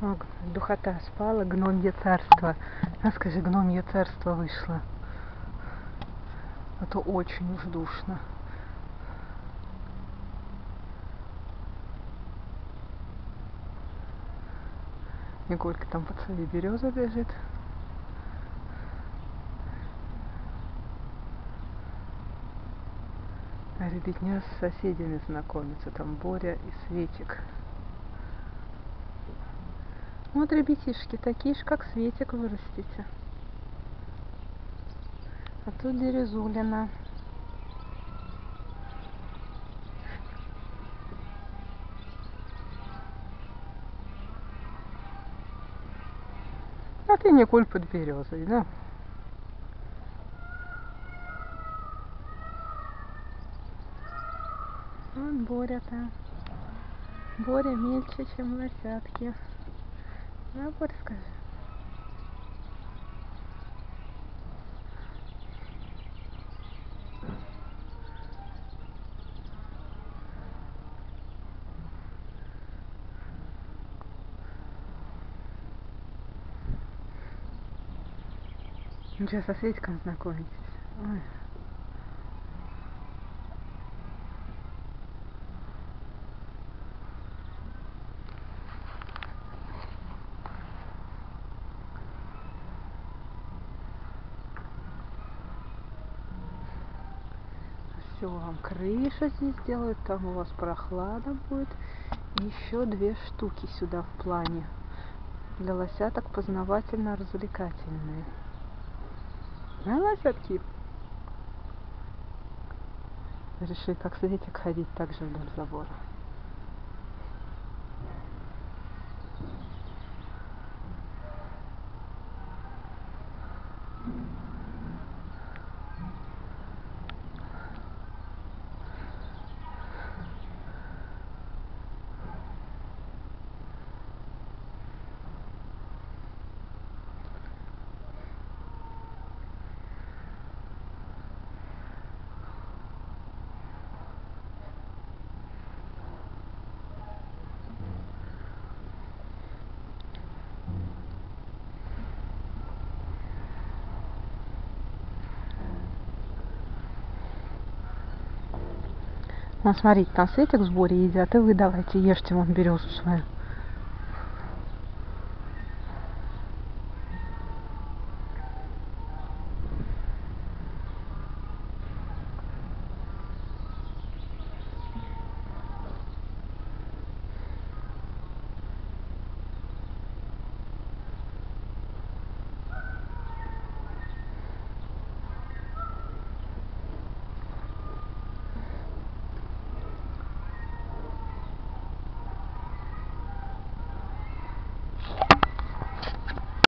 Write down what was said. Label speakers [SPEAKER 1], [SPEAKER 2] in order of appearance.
[SPEAKER 1] О, духота спала, гномье царство. А скажи, гномье царство вышло. А то очень уж душно. Николька там под своей березой лежит. А ребятня с соседями знакомится. Там Боря и Светик. Вот ребятишки, такие же, как Светик, вырастите. А тут Дерезулина. А ты, Николь, под березой, да? Вот Боря-то. Боря мельче, чем лосятки. А, Боря, скажи. Ну, сейчас со Светиком знакомитесь. Ой. Все, вам крыша здесь делают, там у вас прохлада будет. Еще 2 штуки сюда в плане. Для лосяток познавательно-развлекательные. А, лосятки? Решили, как Светик, ходить так же вдоль забора. Ну, смотрите, там Светик с Борей едят, и вы давайте ешьте вон березу свою.